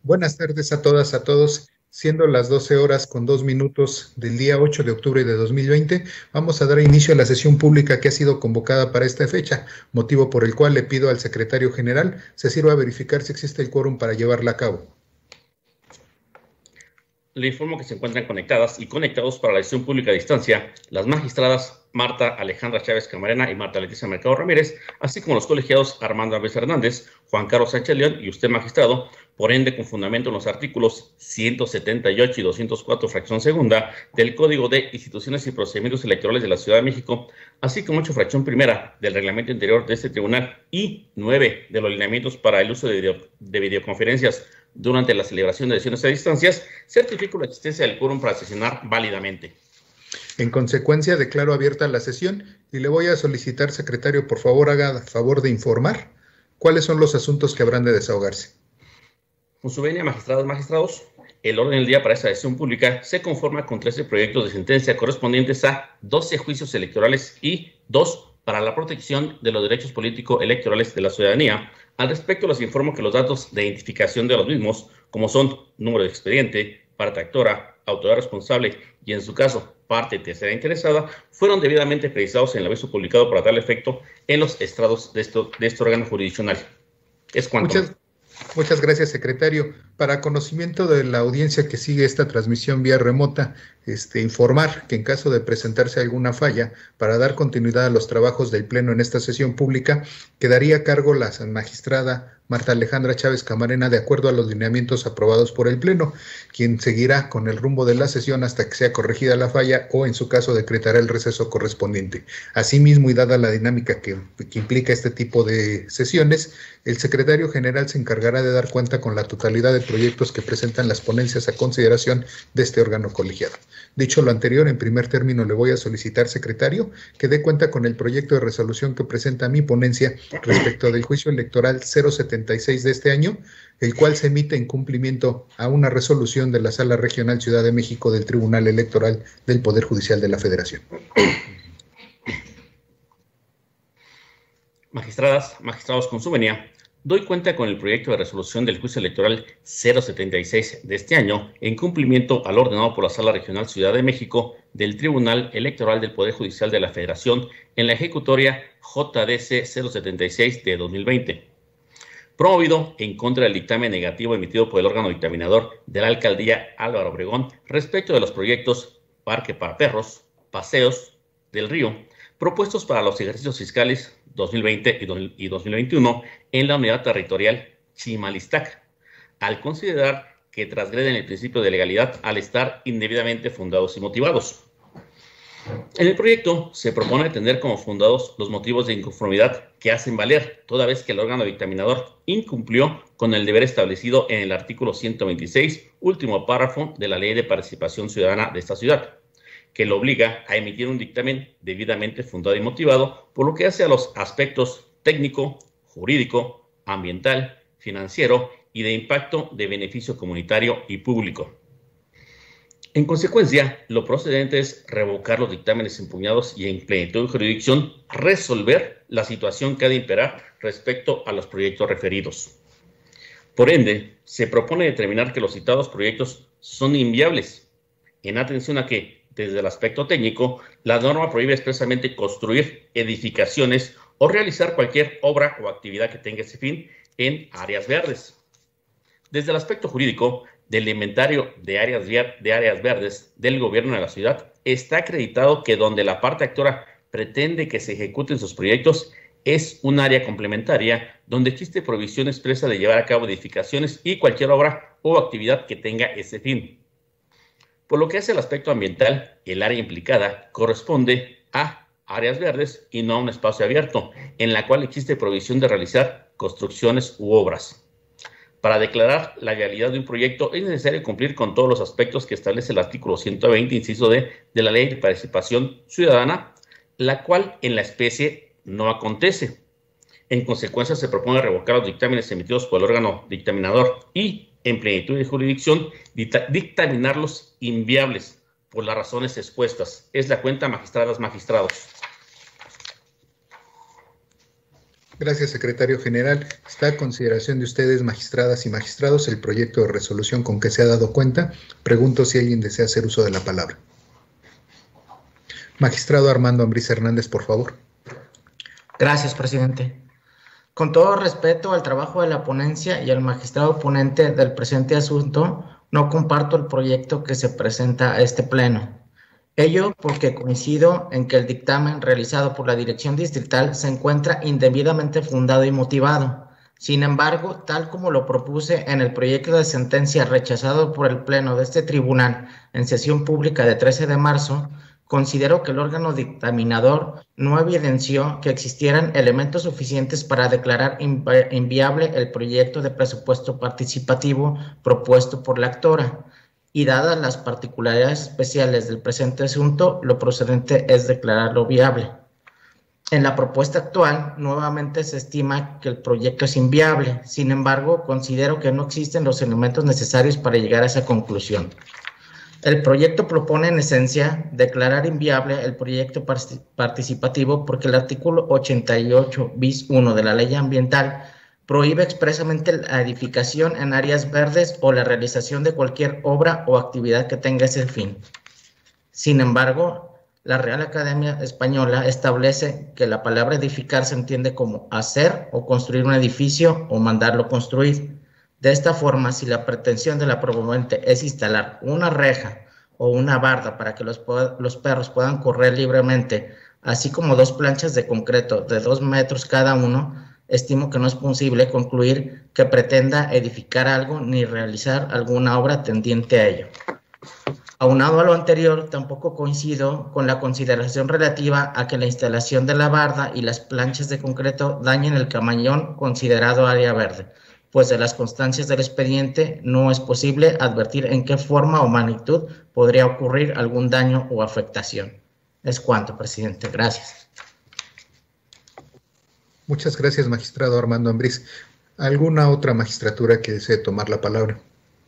Buenas tardes a todas, a todos. Siendo las 12 horas con 2 minutos del día 8 de octubre de 2020, vamos a dar inicio a la sesión pública que ha sido convocada para esta fecha, motivo por el cual le pido al secretario general se sirva a verificar si existe el quórum para llevarla a cabo. Le informo que se encuentran conectadas y conectados para la sesión pública a distancia las magistradas Marta Alejandra Chávez Camarena y Marta Leticia Mercado Ramírez, así como los colegiados Armando Álvarez Hernández, Juan Carlos Sánchez León y usted, magistrado, por ende, con fundamento en los artículos 178 y 204, fracción segunda, del Código de Instituciones y Procedimientos Electorales de la Ciudad de México, así como 8, fracción primera, del reglamento interior de este tribunal y 9 de los lineamientos para el uso de videoconferencias durante la celebración de sesiones a distancias, certifico la existencia del quórum para sesionar válidamente. En consecuencia, declaro abierta la sesión y le voy a solicitar, secretario, por favor, haga favor de informar cuáles son los asuntos que habrán de desahogarse. Con su venia, magistradas, magistrados, el orden del día para esta sesión pública se conforma con 13 proyectos de sentencia correspondientes a 12 juicios electorales y 2 para la protección de los derechos político-electorales de la ciudadanía. Al respecto, les informo que los datos de identificación de los mismos, como son número de expediente, parte actora, autoridad responsable y, en su caso, parte tercera interesada, fueron debidamente precisados en el aviso publicado para tal efecto en los estrados de este órgano jurisdiccional. Es cuanto. Muchas gracias, secretario. Para conocimiento de la audiencia que sigue esta transmisión vía remota, informar que en caso de presentarse alguna falla, para dar continuidad a los trabajos del Pleno en esta sesión pública, quedaría a cargo la magistrada Marta Alejandra Chávez Camarena, de acuerdo a los lineamientos aprobados por el Pleno, quien seguirá con el rumbo de la sesión hasta que sea corregida la falla o, en su caso, decretará el receso correspondiente. Asimismo, y dada la dinámica que implica este tipo de sesiones, el secretario general se encargará de dar cuenta con la totalidad de proyectos que presentan las ponencias a consideración de este órgano colegiado. Dicho lo anterior, en primer término le voy a solicitar, secretario, que dé cuenta con el proyecto de resolución que presenta mi ponencia respecto del juicio electoral 076 de este año, el cual se emite en cumplimiento a una resolución de la Sala Regional Ciudad de México del Tribunal Electoral del Poder Judicial de la Federación. Magistradas, magistrados, con su venia, doy cuenta con el proyecto de resolución del juicio electoral 076 de este año, en cumplimiento al ordenado por la Sala Regional Ciudad de México del Tribunal Electoral del Poder Judicial de la Federación en la ejecutoria JDC 076 de 2020. Promovido en contra del dictamen negativo emitido por el órgano dictaminador de la Alcaldía Álvaro Obregón respecto de los proyectos Parque para Perros, Paseos del Río, propuestos para los ejercicios fiscales 2020 y 2021 en la unidad territorial Chimalistac, al considerar que transgreden el principio de legalidad al estar indebidamente fundados y motivados. En el proyecto se propone tener como fundados los motivos de inconformidad que hacen valer, toda vez que el órgano dictaminador incumplió con el deber establecido en el artículo 126, último párrafo de la Ley de Participación Ciudadana de esta ciudad, que lo obliga a emitir un dictamen debidamente fundado y motivado, por lo que hace a los aspectos técnico, jurídico, ambiental, financiero y de impacto de beneficio comunitario y público. En consecuencia, lo procedente es revocar los dictámenes impugnados y, en plenitud de jurisdicción, resolver la situación que ha de imperar respecto a los proyectos referidos. Por ende, se propone determinar que los citados proyectos son inviables, en atención a que, desde el aspecto técnico, la norma prohíbe expresamente construir edificaciones o realizar cualquier obra o actividad que tenga ese fin en áreas verdes. Desde el aspecto jurídico, del inventario de áreas verdes del gobierno de la ciudad, está acreditado que donde la parte actora pretende que se ejecuten sus proyectos es un área complementaria donde existe prohibición expresa de llevar a cabo edificaciones y cualquier obra o actividad que tenga ese fin. Por lo que hace al aspecto ambiental, el área implicada corresponde a áreas verdes y no a un espacio abierto, en la cual existe prohibición de realizar construcciones u obras. Para declarar la viabilidad de un proyecto es necesario cumplir con todos los aspectos que establece el artículo 120, inciso D, de la Ley de Participación Ciudadana, la cual en la especie no acontece. En consecuencia, se propone revocar los dictámenes emitidos por el órgano dictaminador y, en plenitud de jurisdicción, dictaminarlos inviables por las razones expuestas. Es la cuenta, magistradas, magistrados. Gracias, secretario general. Está a consideración de ustedes, magistradas y magistrados, el proyecto de resolución con que se ha dado cuenta. Pregunto si alguien desea hacer uso de la palabra. Magistrado Armando Ambriz Hernández, por favor. Gracias, presidente. Con todo respeto al trabajo de la ponencia y al magistrado ponente del presente asunto, no comparto el proyecto que se presenta a este pleno. Ello porque coincido en que el dictamen realizado por la Dirección Distrital se encuentra indebidamente fundado y motivado. Sin embargo, tal como lo propuse en el proyecto de sentencia rechazado por el Pleno de este tribunal en sesión pública de 13 de marzo, considero que el órgano dictaminador no evidenció que existieran elementos suficientes para declarar inviable el proyecto de presupuesto participativo propuesto por la actora. Y dadas las particularidades especiales del presente asunto, lo procedente es declararlo viable. En la propuesta actual, nuevamente se estima que el proyecto es inviable. Sin embargo, considero que no existen los elementos necesarios para llegar a esa conclusión. El proyecto propone, en esencia, declarar inviable el proyecto participativo porque el artículo 88 bis 1 de la Ley Ambiental prohíbe expresamente la edificación en áreas verdes o la realización de cualquier obra o actividad que tenga ese fin. Sin embargo, la Real Academia Española establece que la palabra edificar se entiende como hacer o construir un edificio o mandarlo construir. De esta forma, si la pretensión de la proponente es instalar una reja o una barda para que los perros puedan correr libremente, así como 2 planchas de concreto de 2 metros cada uno, estimo que no es posible concluir que pretenda edificar algo ni realizar alguna obra tendiente a ello. Aunado a lo anterior, tampoco coincido con la consideración relativa a que la instalación de la barda y las planchas de concreto dañen el camellón considerado área verde, pues de las constancias del expediente no es posible advertir en qué forma o magnitud podría ocurrir algún daño o afectación. Es cuanto, presidente. Gracias. Muchas gracias, magistrado Armando Ambriz. ¿Alguna otra magistratura que desee tomar la palabra?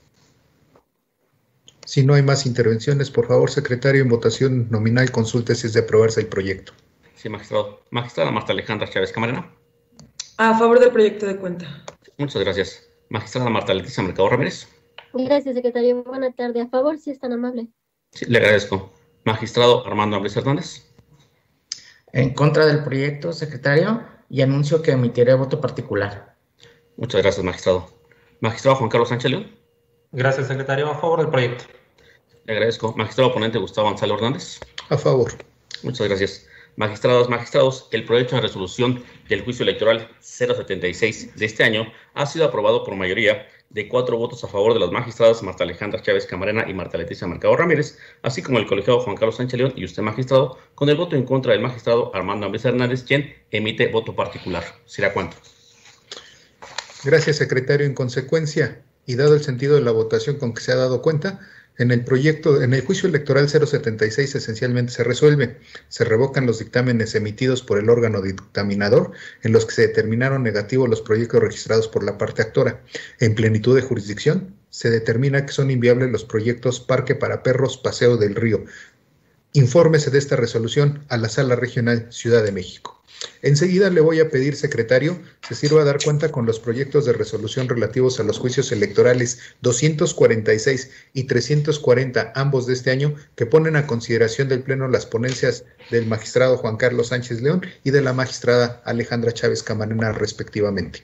Si no hay más intervenciones, por favor, secretario, en votación nominal consulte si es de aprobarse el proyecto. Sí, magistrado. Magistrada Marta Alejandra Chávez Camarena. A favor del proyecto de cuenta. Muchas gracias. Magistrada Marta Leticia Mercado Ramírez. Gracias, secretario. Buena tarde. A favor, si es tan amable. Sí, le agradezco. Magistrado Armando Ambriz Hernández. En contra del proyecto, secretario, y anuncio que emitiré voto particular. Muchas gracias, magistrado. Magistrado Juan Carlos Sánchez León. Gracias, secretario. A favor del proyecto. Le agradezco. Magistrado ponente Gustavo Gonzalo Hernández. A favor. Muchas gracias. Magistradas, magistrados, el proyecto de resolución del juicio electoral 076 de este año ha sido aprobado por mayoría de 4 votos a favor de las magistradas Marta Alejandra Chávez Camarena y Marta Leticia Mercado Ramírez, así como el colegiado Juan Carlos Sánchez León y usted, magistrado, con el voto en contra del magistrado Armando Ambriz Hernández, quien emite voto particular. ¿Será cuánto? Gracias, secretario. En consecuencia, y dado el sentido de la votación con que se ha dado cuenta, en el juicio electoral 076 esencialmente se resuelve. Se revocan los dictámenes emitidos por el órgano dictaminador en los que se determinaron negativos los proyectos registrados por la parte actora. En plenitud de jurisdicción, se determina que son inviables los proyectos Parque para Perros, Paseo del Río. Infórmese de esta resolución a la Sala Regional Ciudad de México. Enseguida le voy a pedir, secretario, se sirva a dar cuenta con los proyectos de resolución relativos a los juicios electorales 246 y 340, ambos de este año, que ponen a consideración del Pleno las ponencias del magistrado Juan Carlos Sánchez León y de la magistrada Alejandra Chávez Camarena, respectivamente.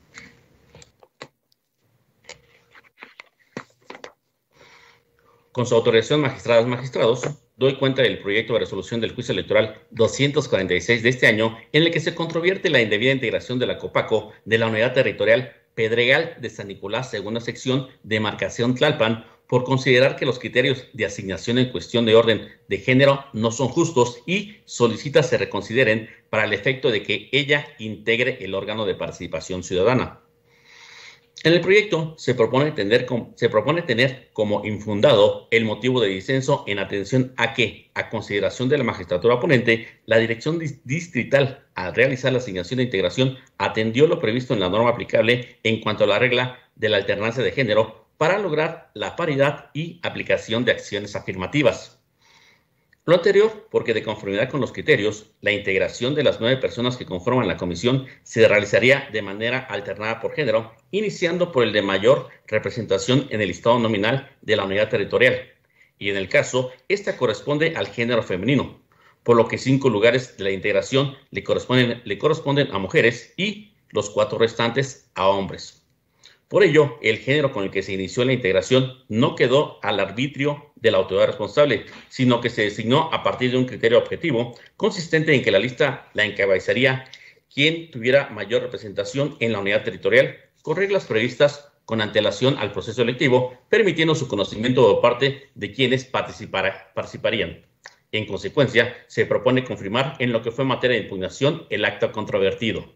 Con su autorización, magistradas, magistrados, doy cuenta del proyecto de resolución del juicio electoral 246 de este año, en el que se controvierte la indebida integración de la Copaco de la unidad territorial Pedregal de San Nicolás, segunda sección, demarcación Tlalpan, por considerar que los criterios de asignación en cuestión de orden de género no son justos y solicita se reconsideren para el efecto de que ella integre el órgano de participación ciudadana. En el proyecto se propone tener como infundado el motivo de disenso en atención a que, a consideración de la magistratura ponente, la dirección distrital, al realizar la asignación de integración, atendió lo previsto en la norma aplicable en cuanto a la regla de la alternancia de género para lograr la paridad y aplicación de acciones afirmativas. Lo anterior, porque de conformidad con los criterios, la integración de las 9 personas que conforman la comisión se realizaría de manera alternada por género, iniciando por el de mayor representación en el listado nominal de la unidad territorial, y en el caso, esta corresponde al género femenino, por lo que 5 lugares de la integración le corresponden a mujeres y los 4 restantes a hombres. Por ello, el género con el que se inició la integración no quedó al arbitrio de la autoridad responsable, sino que se designó a partir de un criterio objetivo, consistente en que la lista la encabezaría quien tuviera mayor representación en la unidad territorial, con reglas previstas con antelación al proceso electivo, permitiendo su conocimiento por parte de quienes participarían. En consecuencia, se propone confirmar en lo que fue materia de impugnación el acto controvertido.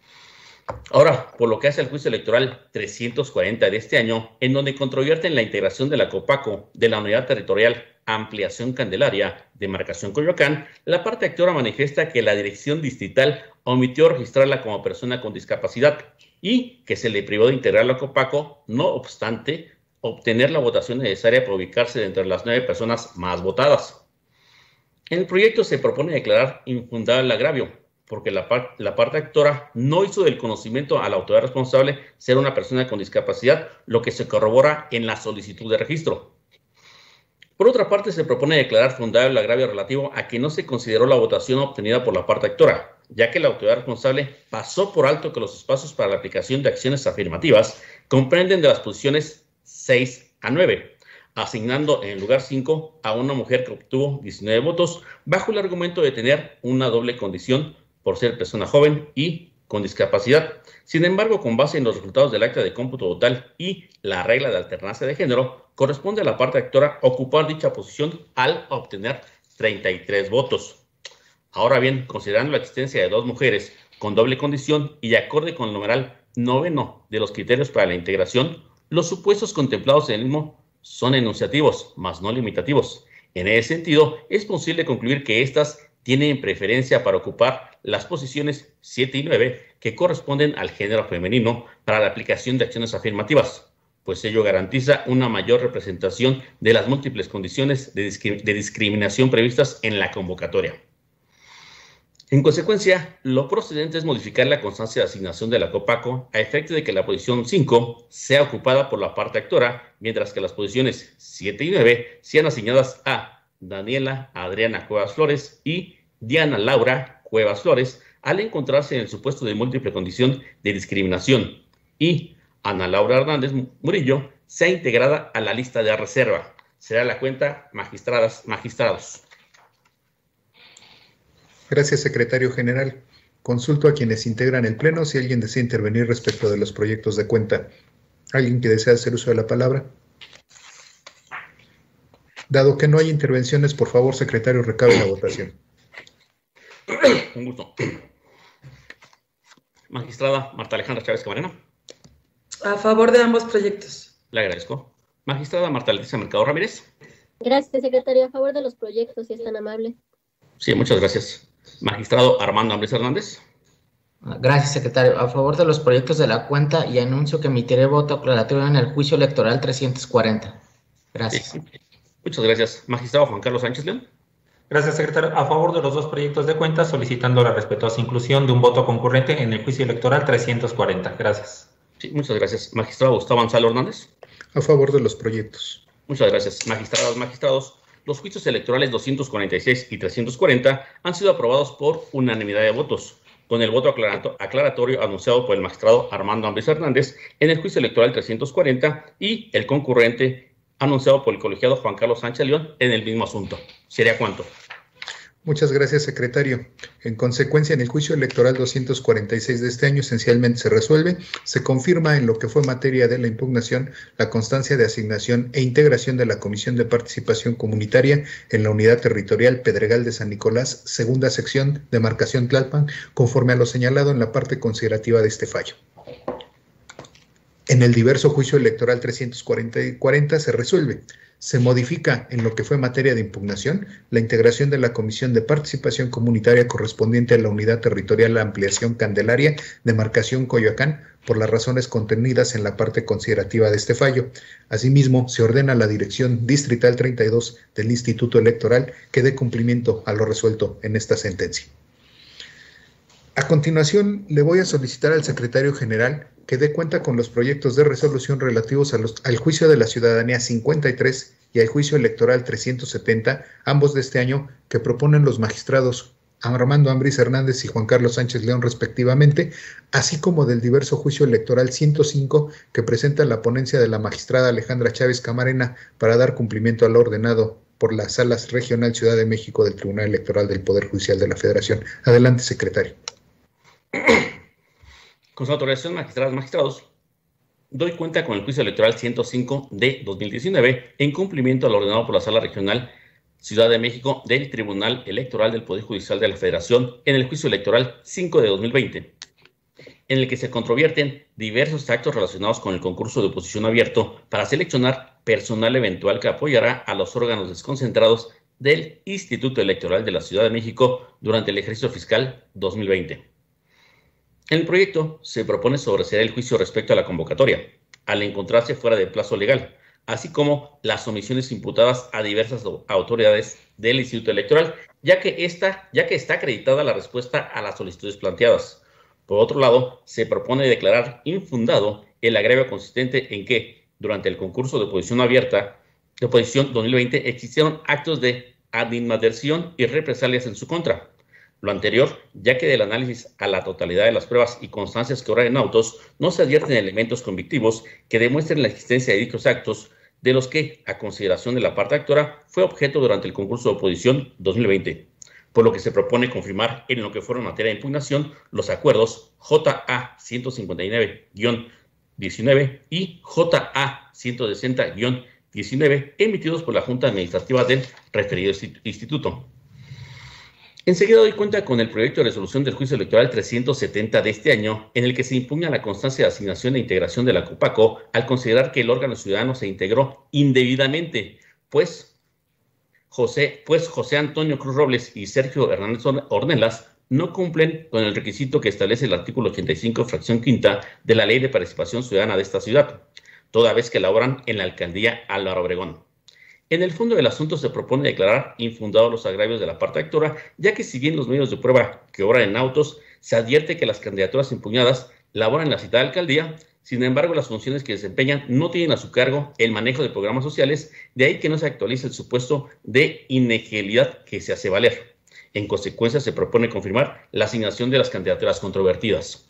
Ahora, por lo que hace al juicio electoral 340 de este año, en donde controvierten la integración de la COPACO de la unidad territorial Ampliación Candelaria, demarcación Coyoacán, la parte actora manifiesta que la dirección distrital omitió registrarla como persona con discapacidad y que se le privó de integrar la COPACO, no obstante obtener la votación necesaria para ubicarse dentro de las 9 personas más votadas. En el proyecto se propone declarar infundado el agravio, porque la parte actora no hizo del conocimiento a la autoridad responsable ser una persona con discapacidad, lo que se corrobora en la solicitud de registro. Por otra parte, se propone declarar fundado el agravio relativo a que no se consideró la votación obtenida por la parte actora, ya que la autoridad responsable pasó por alto que los espacios para la aplicación de acciones afirmativas comprenden de las posiciones 6 a 9, asignando en el lugar 5 a una mujer que obtuvo 19 votos, bajo el argumento de tener una doble condición por ser persona joven y con discapacidad. Sin embargo, con base en los resultados del acta de cómputo total y la regla de alternancia de género, corresponde a la parte actora ocupar dicha posición al obtener 33 votos. Ahora bien, considerando la existencia de 2 mujeres con doble condición y de acorde con el numeral 9 de los criterios para la integración, los supuestos contemplados en el mismo son enunciativos, mas no limitativos. En ese sentido, es posible concluir que estas tienen preferencia para ocupar las posiciones 7 y 9 que corresponden al género femenino para la aplicación de acciones afirmativas, pues ello garantiza una mayor representación de las múltiples condiciones de discriminación previstas en la convocatoria. En consecuencia, lo procedente es modificar la constancia de asignación de la COPACO a efecto de que la posición 5 sea ocupada por la parte actora, mientras que las posiciones 7 y 9 sean asignadas a Daniela Adriana Cuevas Flores y Diana Laura Cuevas Flores, al encontrarse en el supuesto de múltiple condición de discriminación, y Ana Laura Hernández Murillo sea integrada a la lista de reserva. Será la cuenta magistrados. Gracias, secretario general. Consulto a quienes integran el pleno si alguien desea intervenir respecto de los proyectos de cuenta. ¿Alguien que desea hacer uso de la palabra? Dado que no hay intervenciones, por favor, secretario, recabe la votación. Un gusto. Magistrada Marta Alejandra Chávez Camarena. A favor de ambos proyectos. Le agradezco. Magistrada Marta Leticia Mercado Ramírez. Gracias, secretario. A favor de los proyectos, si es tan amable. Sí, muchas gracias. Magistrado Armando Ambrís Hernández. Gracias, secretario. A favor de los proyectos de la cuenta y anuncio que emitiré voto aclaratorio en el juicio electoral 340. Gracias. Sí. Muchas gracias. Magistrado Juan Carlos Sánchez León. Gracias, secretario. A favor de los 2 proyectos de cuenta, solicitando la respetuosa inclusión de un voto concurrente en el juicio electoral 340. Gracias. Sí, muchas gracias. Magistrado Gustavo Gonzalo Hernández. A favor de los proyectos. Muchas gracias. Magistrados, los juicios electorales 246 y 340 han sido aprobados por unanimidad de votos, con el voto aclaratorio anunciado por el magistrado Armando Ambrís Hernández en el juicio electoral 340 y el concurrente anunciado por el colegiado Juan Carlos Sánchez León en el mismo asunto. ¿Sería cuánto? Muchas gracias, secretario. En consecuencia, en el juicio electoral 246 de este año esencialmente se resuelve, se confirma en lo que fue materia de la impugnación la constancia de asignación e integración de la Comisión de Participación Comunitaria en la Unidad Territorial Pedregal de San Nicolás, segunda sección, demarcación Tlalpan, conforme a lo señalado en la parte considerativa de este fallo. En el diverso juicio electoral 340 se resuelve. Se modifica en lo que fue materia de impugnación la integración de la Comisión de Participación Comunitaria correspondiente a la Unidad Territorial de Ampliación Candelaria, demarcación Coyoacán, por las razones contenidas en la parte considerativa de este fallo. Asimismo, se ordena a la Dirección Distrital 32 del Instituto Electoral que dé cumplimiento a lo resuelto en esta sentencia. A continuación, le voy a solicitar al secretario general que dé cuenta con los proyectos de resolución relativos al Juicio de la Ciudadanía 53 y al Juicio Electoral 370, ambos de este año, que proponen los magistrados Armando Ambris Hernández y Juan Carlos Sánchez León respectivamente, así como del diverso Juicio Electoral 105 que presenta la ponencia de la magistrada Alejandra Chávez Camarena para dar cumplimiento al ordenado por la Sala Regional Ciudad de México del Tribunal Electoral del Poder Judicial de la Federación. Adelante, secretario. Con su autorización, magistradas, magistrados, doy cuenta con el Juicio Electoral 105 de 2019 en cumplimiento al ordenado por la Sala Regional Ciudad de México del Tribunal Electoral del Poder Judicial de la Federación en el Juicio Electoral 5 de 2020, en el que se controvierten diversos actos relacionados con el concurso de oposición abierto para seleccionar personal eventual que apoyará a los órganos desconcentrados del Instituto Electoral de la Ciudad de México durante el ejercicio fiscal 2020. En el proyecto se propone sobreseer el juicio respecto a la convocatoria, al encontrarse fuera del plazo legal, así como las omisiones imputadas a diversas autoridades del Instituto Electoral, ya que está acreditada la respuesta a las solicitudes planteadas. Por otro lado, se propone declarar infundado el agravio consistente en que, durante el concurso de oposición abierta de oposición 2020, existieron actos de animadversión y represalias en su contra. Lo anterior, ya que del análisis a la totalidad de las pruebas y constancias que obran en autos, no se advierten elementos convictivos que demuestren la existencia de dichos actos, de los que, a consideración de la parte actora, fue objeto durante el concurso de oposición 2020, por lo que se propone confirmar en lo que fueron materia de impugnación los acuerdos JA 159-19 y JA 160-19 emitidos por la Junta Administrativa del referido instituto. Enseguida doy cuenta con el proyecto de resolución del Juicio Electoral 370 de este año, en el que se impugna la constancia de asignación e integración de la COPACO al considerar que el órgano ciudadano se integró indebidamente, pues José Antonio Cruz Robles y Sergio Hernández Ornelas no cumplen con el requisito que establece el artículo 85, fracción quinta de la Ley de Participación Ciudadana de esta ciudad, toda vez que laboran en la alcaldía Álvaro Obregón. En el fondo del asunto se propone declarar infundados los agravios de la parte actora, ya que si bien los medios de prueba que obran en autos se advierte que las candidaturas impugnadas laboran en la citada alcaldía, sin embargo las funciones que desempeñan no tienen a su cargo el manejo de programas sociales, de ahí que no se actualice el supuesto de inegibilidad que se hace valer. En consecuencia se propone confirmar la asignación de las candidaturas controvertidas.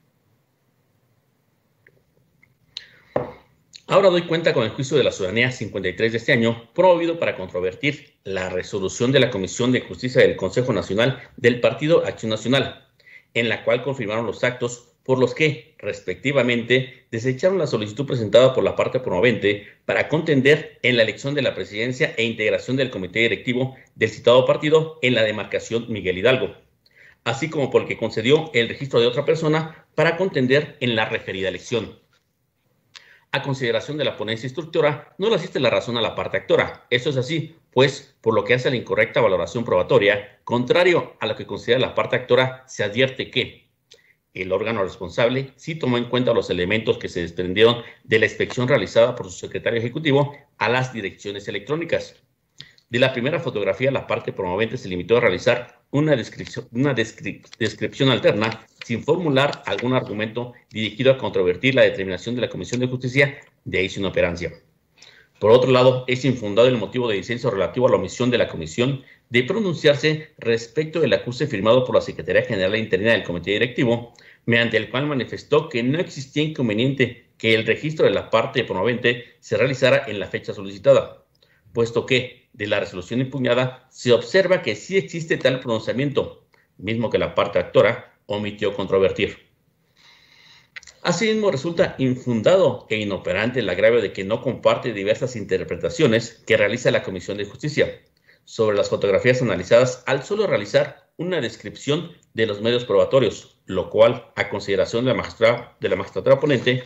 Ahora doy cuenta con el Juicio de la Ciudadanía 53 de este año, promovido para controvertir la resolución de la Comisión de Justicia del Consejo Nacional del Partido Acción Nacional, en la cual confirmaron los actos por los que, respectivamente, desecharon la solicitud presentada por la parte promovente para contender en la elección de la presidencia e integración del comité directivo del citado partido en la demarcación Miguel Hidalgo, así como por el que concedió el registro de otra persona para contender en la referida elección. A consideración de la ponencia instructora, no le asiste la razón a la parte actora. Esto es así, pues, por lo que hace a la incorrecta valoración probatoria, contrario a lo que considera la parte actora, se advierte que el órgano responsable sí tomó en cuenta los elementos que se desprendieron de la inspección realizada por su secretario ejecutivo a las direcciones electrónicas. De la primera fotografía, la parte promovente se limitó a realizar una descripción alterna sin formular algún argumento dirigido a controvertir la determinación de la Comisión de Justicia, de ahí su inoperancia. Por otro lado, es infundado el motivo de disenso relativo a la omisión de la Comisión de pronunciarse respecto del acuse firmado por la Secretaría General Interina del Comité Directivo, mediante el cual manifestó que no existía inconveniente que el registro de la parte promovente se realizara en la fecha solicitada, puesto que de la resolución impugnada se observa que sí existe tal pronunciamiento, mismo que la parte actora omitió controvertir. Asimismo, resulta infundado e inoperante el agravio de que no comparte diversas interpretaciones que realiza la Comisión de Justicia sobre las fotografías analizadas al solo realizar una descripción de los medios probatorios, lo cual, a consideración de la magistratura ponente,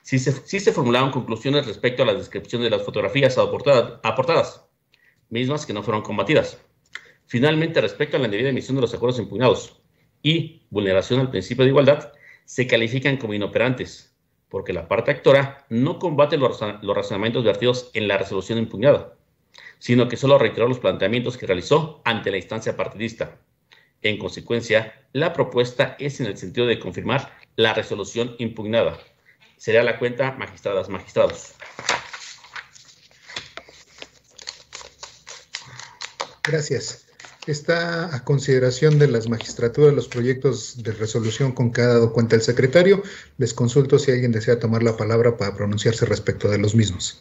Sí se formularon conclusiones respecto a la descripción de las fotografías aportadas, mismas que no fueron combatidas. Finalmente, respecto a la indebida emisión de los acuerdos impugnados y vulneración al principio de igualdad, se califican como inoperantes, porque la parte actora no combate los razonamientos vertidos en la resolución impugnada, sino que solo reiteró los planteamientos que realizó ante la instancia partidista. En consecuencia, la propuesta es en el sentido de confirmar la resolución impugnada. Será la cuenta, magistradas, magistrados. Gracias. Está a consideración de las magistraturas los proyectos de resolución con que ha dado cuenta el secretario. Les consulto si alguien desea tomar la palabra para pronunciarse respecto de los mismos.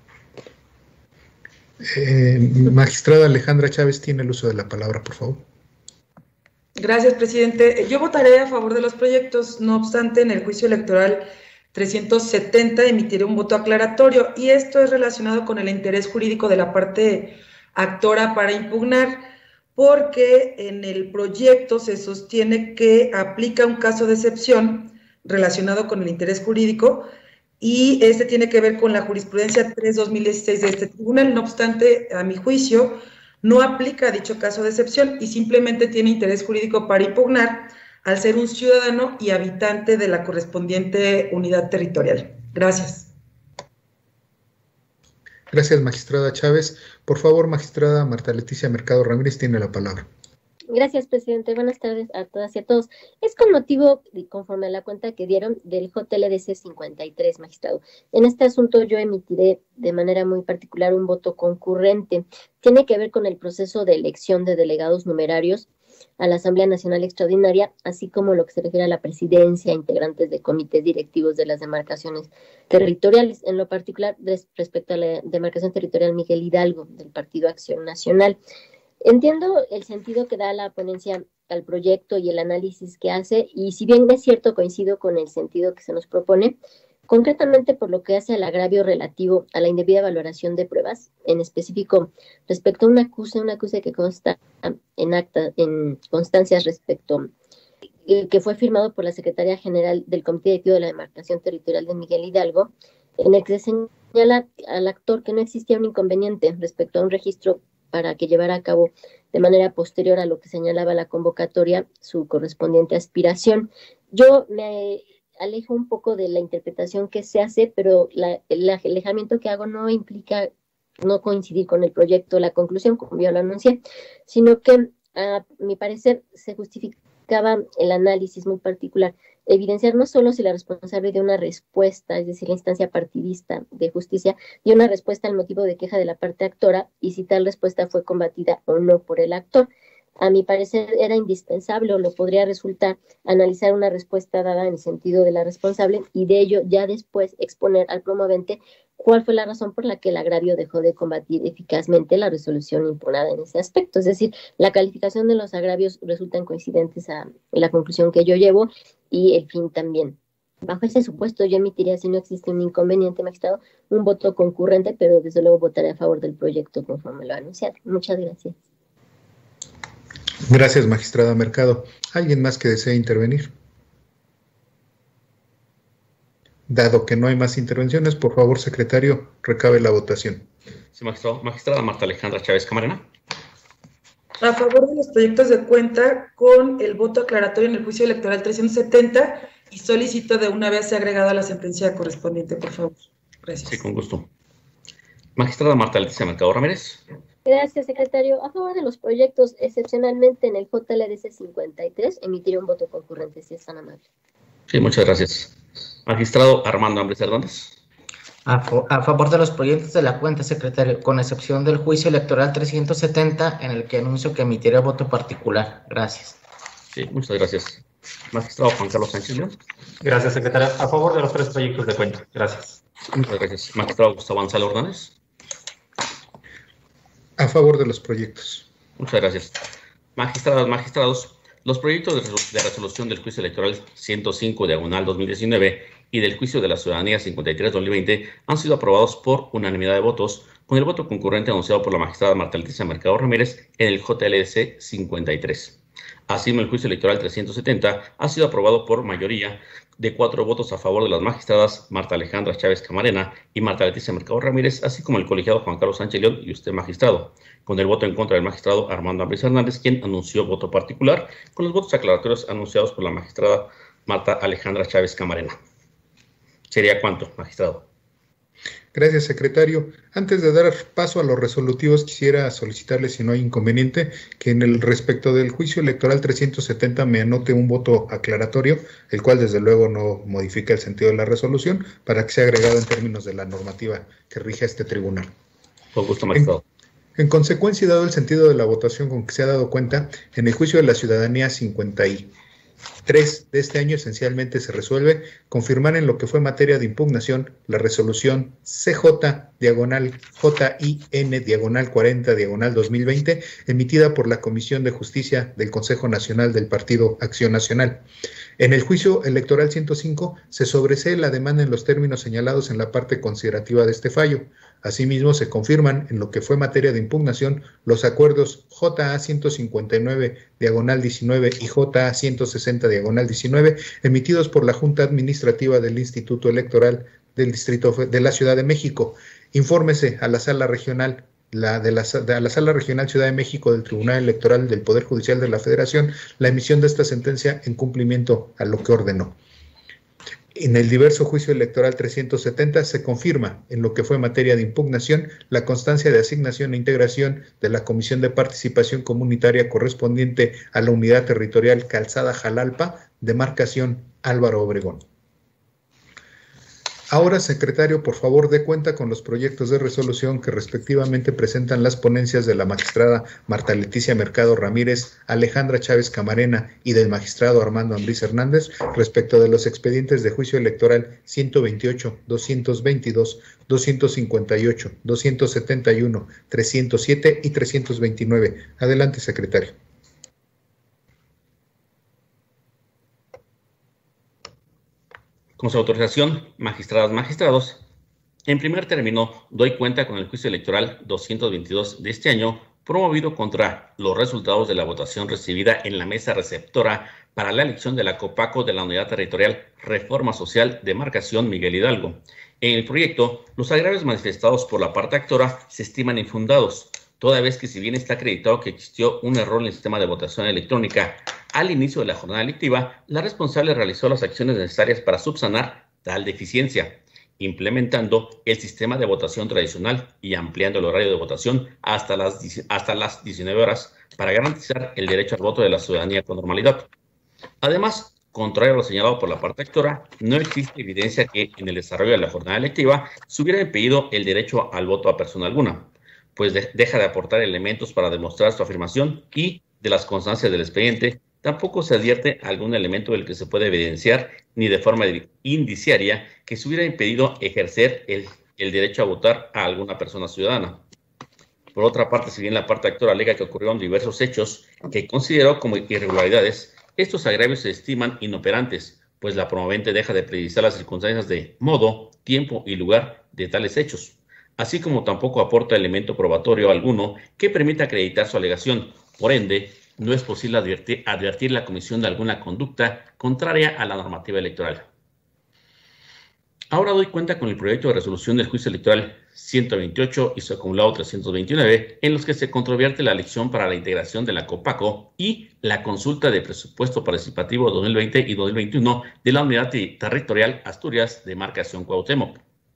Magistrada Alejandra Chávez tiene el uso de la palabra, por favor. Gracias, presidente. Yo votaré a favor de los proyectos, no obstante, en el juicio electoral 370 emitiré un voto aclaratorio, y esto es relacionado con el interés jurídico de la parte actora para impugnar, porque en el proyecto se sostiene que aplica un caso de excepción relacionado con el interés jurídico, y este tiene que ver con la jurisprudencia 3-2016 de este tribunal. No obstante, a mi juicio, no aplica dicho caso de excepción y simplemente tiene interés jurídico para impugnar al ser un ciudadano y habitante de la correspondiente unidad territorial. Gracias. Gracias, magistrada Chávez. Por favor, magistrada Marta Leticia Mercado Ramírez tiene la palabra. Gracias, presidente. Buenas tardes a todas y a todos. Es con motivo, conforme a la cuenta que dieron, del JLDC 53, magistrado. En este asunto yo emitiré de manera muy particular un voto concurrente. Tiene que ver con el proceso de elección de delegados numerarios a la Asamblea Nacional Extraordinaria, así como lo que se refiere a la presidencia, integrantes de comités directivos de las demarcaciones territoriales, en lo particular respecto a la demarcación territorial Miguel Hidalgo del Partido Acción Nacional. Entiendo el sentido que da la ponencia al proyecto y el análisis que hace, y si bien es cierto, coincido con el sentido que se nos propone, concretamente por lo que hace al agravio relativo a la indebida valoración de pruebas, en específico respecto a un acuse que consta en constancias respecto que fue firmado por la Secretaría General del Comité Directivo de la Demarcación Territorial de Miguel Hidalgo, en el que se señala al actor que no existía un inconveniente respecto a un registro para que llevara a cabo de manera posterior a lo que señalaba la convocatoria su correspondiente aspiración. Yo me alejo un poco de la interpretación que se hace, pero el alejamiento que hago no implica no coincidir con el proyecto, la conclusión, como yo lo anuncié, sino que a mi parecer se justificaba el análisis muy particular, evidenciar no solo si la responsable de una respuesta, es decir, la instancia partidista de justicia, dio una respuesta al motivo de queja de la parte actora y si tal respuesta fue combatida o no por el actor. A mi parecer era indispensable, o lo podría resultar, analizar una respuesta dada en el sentido de la responsable y de ello ya después exponer al promovente cuál fue la razón por la que el agravio dejó de combatir eficazmente la resolución impugnada en ese aspecto. Es decir, la calificación de los agravios resultan coincidentes a la conclusión que yo llevo y el fin también. Bajo ese supuesto, yo emitiría, si no existe un inconveniente, magistrado, un voto concurrente, pero desde luego votaré a favor del proyecto conforme lo ha anunciado. Muchas gracias. Gracias, magistrada Mercado. ¿Alguien más que desee intervenir? Dado que no hay más intervenciones, por favor, secretario, recabe la votación. Sí, magistrado. Magistrada Marta Alejandra Chávez Camarena. A favor de los proyectos de cuenta con el voto aclaratorio en el juicio electoral 370 y solicito de una vez sea agregada la sentencia correspondiente, por favor. Gracias. Sí, con gusto. Magistrada Marta Leticia Mercado Ramírez. Gracias, secretario. A favor de los proyectos, excepcionalmente en el JLDC 53, emitiré un voto concurrente, si es tan amable. Sí, muchas gracias. Magistrado Armando Ambres Hernández. A favor de los proyectos de la cuenta, secretario, con excepción del juicio electoral 370, en el que anuncio que emitiré voto particular. Gracias. Sí, muchas gracias. Magistrado Juan Carlos Sánchez León. Gracias, secretario. A favor de los 3 proyectos de cuenta. Gracias. Muchas gracias. Magistrado Gustavo Gonzalo Ordóñez. A favor de los proyectos. Muchas gracias. Magistradas, magistrados, los proyectos de resolución del juicio electoral 105/2019 y del juicio de la ciudadanía 53/2020 han sido aprobados por unanimidad de votos, con el voto concurrente anunciado por la magistrada Marta Leticia Mercado Ramírez en el JLDC 53. Así, el juicio electoral 370 ha sido aprobado por mayoría de 4 votos a favor de las magistradas Marta Alejandra Chávez Camarena y Marta Leticia Mercado Ramírez, así como el colegiado Juan Carlos Sánchez León y usted, magistrado, con el voto en contra del magistrado Armando Ambriz Hernández, quien anunció voto particular, con los votos aclaratorios anunciados por la magistrada Marta Alejandra Chávez Camarena. ¿Sería cuánto, magistrado? Gracias, secretario. Antes de dar paso a los resolutivos, quisiera solicitarle, si no hay inconveniente, que en el respecto del juicio electoral 370 me anote un voto aclaratorio, el cual desde luego no modifica el sentido de la resolución, para que sea agregado en términos de la normativa que rige a este tribunal. Con gusto, magistrado. En consecuencia, y dado el sentido de la votación con que se ha dado cuenta, en el juicio de la ciudadanía 53 de este año esencialmente se resuelve confirmar en lo que fue materia de impugnación la resolución CJ-JIN-40-2020 emitida por la Comisión de Justicia del Consejo Nacional del Partido Acción Nacional. En el juicio electoral 105 se sobresee la demanda en los términos señalados en la parte considerativa de este fallo. Asimismo, se confirman en lo que fue materia de impugnación los acuerdos JA 159/19 y JA 160/19 emitidos por la Junta Administrativa del Instituto Electoral del Distrito de la Ciudad de México. Infórmese a la Sala Regional Sala Regional Ciudad de México del Tribunal Electoral del Poder Judicial de la Federación la emisión de esta sentencia en cumplimiento a lo que ordenó. En el diverso juicio electoral 370 se confirma en lo que fue materia de impugnación la constancia de asignación e integración de la Comisión de Participación Comunitaria correspondiente a la Unidad Territorial Calzada Jalalpa, demarcación Álvaro Obregón. Ahora, secretario, por favor, dé cuenta con los proyectos de resolución que respectivamente presentan las ponencias de la magistrada Marta Leticia Mercado Ramírez, Alejandra Chávez Camarena y del magistrado Armando Ambriz Hernández respecto de los expedientes de juicio electoral 128, 222, 258, 271, 307 y 329. Adelante, secretario. Con su autorización, magistradas, magistrados, en primer término, doy cuenta con el juicio electoral 222 de este año, promovido contra los resultados de la votación recibida en la mesa receptora para la elección de la COPACO de la Unidad Territorial Reforma Social Demarcación Miguel Hidalgo. En el proyecto, los agravios manifestados por la parte actora se estiman infundados, toda vez que si bien está acreditado que existió un error en el sistema de votación electrónica al inicio de la jornada electiva, la responsable realizó las acciones necesarias para subsanar tal deficiencia, implementando el sistema de votación tradicional y ampliando el horario de votación hasta las 19 horas para garantizar el derecho al voto de la ciudadanía con normalidad. Además, contrario a lo señalado por la parte actora, no existe evidencia que en el desarrollo de la jornada electiva se hubiera impedido el derecho al voto a persona alguna, pues deja de aportar elementos para demostrar su afirmación y, de las constancias del expediente, tampoco se advierte algún elemento del que se pueda evidenciar, ni de forma indiciaria, que se hubiera impedido ejercer el derecho a votar a alguna persona ciudadana. Por otra parte, si bien la parte actora alega que ocurrieron diversos hechos que consideró como irregularidades, estos agravios se estiman inoperantes, pues la promovente deja de precisar las circunstancias de modo, tiempo y lugar de tales hechos, así como tampoco aporta elemento probatorio alguno que permita acreditar su alegación. Por ende, no es posible advertir la comisión de alguna conducta contraria a la normativa electoral. Ahora doy cuenta con el proyecto de resolución del juicio electoral 128 y su acumulado 329, en los que se controvierte la elección para la integración de la COPACO y la consulta de presupuesto participativo 2020 y 2021 de la Unidad Territorial Asturias, demarcación Cuauhtémoc.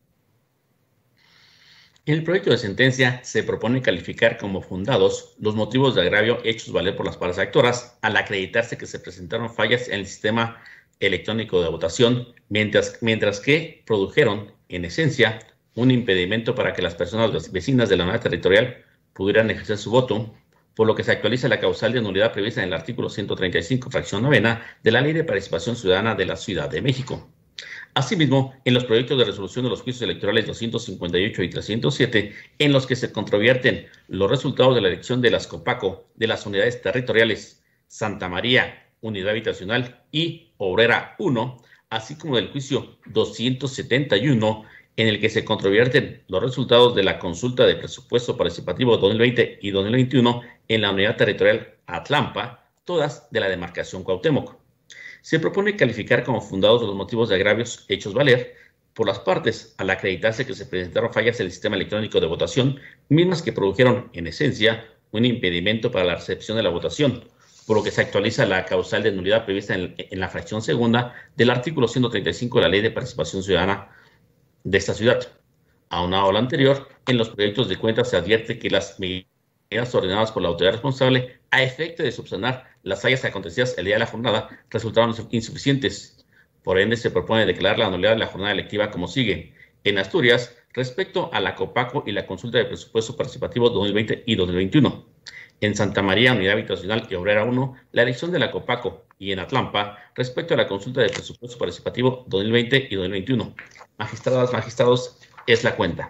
En el proyecto de sentencia se propone calificar como fundados los motivos de agravio hechos valer por las partes actoras al acreditarse que se presentaron fallas en el sistema electrónico de votación, mientras que produjeron, en esencia, un impedimento para que las personas vecinas de la unidad territorial pudieran ejercer su voto, por lo que se actualiza la causal de nulidad prevista en el artículo 135, fracción 9 de la Ley de Participación Ciudadana de la Ciudad de México. Asimismo, en los proyectos de resolución de los juicios electorales 258 y 307, en los que se controvierten los resultados de la elección de las COPACO de las unidades territoriales Santa María, Unidad Habitacional y Obrera 1, así como del juicio 271, en el que se controvierten los resultados de la consulta de presupuesto participativo 2020 y 2021 en la Unidad Territorial Atlampa, todas de la demarcación Cuauhtémoc. Se propone calificar como fundados los motivos de agravios hechos valer por las partes al acreditarse que se presentaron fallas en el sistema electrónico de votación, mismas que produjeron, en esencia, un impedimento para la recepción de la votación, por lo que se actualiza la causal de nulidad prevista en la fracción segunda del artículo 135 de la Ley de Participación Ciudadana de esta ciudad. Aunado a lo anterior, en los proyectos de cuentas se advierte que las medidas ordenadas por la autoridad responsable a efecto de subsanar las fallas acontecidas el día de la jornada resultaron insuficientes. Por ende, se propone declarar la nulidad de la jornada electiva como sigue. En Asturias, respecto a la COPACO y la consulta de presupuesto participativo 2020 y 2021. En Santa María, Unidad Habitacional y Obrera 1, la elección de la COPACO. Y en Atlampa, respecto a la consulta de presupuesto participativo 2020 y 2021. Magistradas, magistrados, es la cuenta.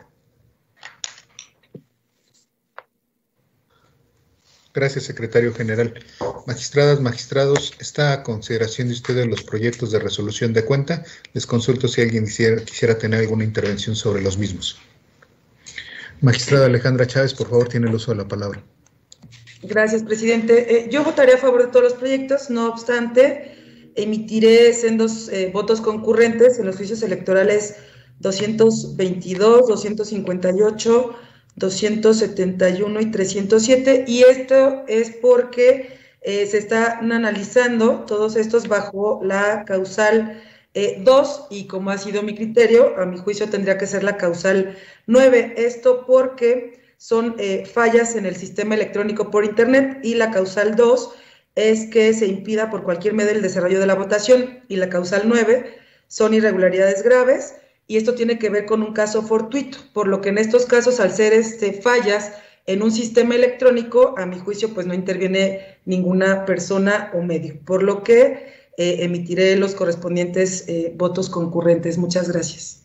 Gracias, secretario general. Magistradas, magistrados, está a consideración de ustedes los proyectos de resolución de cuenta. Les consulto si alguien quisiera tener alguna intervención sobre los mismos. Magistrada Alejandra Chávez, por favor, tiene el uso de la palabra. Gracias, presidente. Yo votaré a favor de todos los proyectos, no obstante, emitiré sendos votos concurrentes en los juicios electorales 222, 258, 271 y 307, y esto es porque se están analizando todos estos bajo la causal 2, y como ha sido mi criterio, a mi juicio tendría que ser la causal 9, esto porque son fallas en el sistema electrónico por internet, y la causal 2 es que se impida por cualquier medio el desarrollo de la votación, y la causal 9 son irregularidades graves, y esto tiene que ver con un caso fortuito, por lo que en estos casos, al ser fallas en un sistema electrónico, a mi juicio, pues no interviene ninguna persona o medio, por lo que emitiré los correspondientes votos concurrentes. Muchas gracias.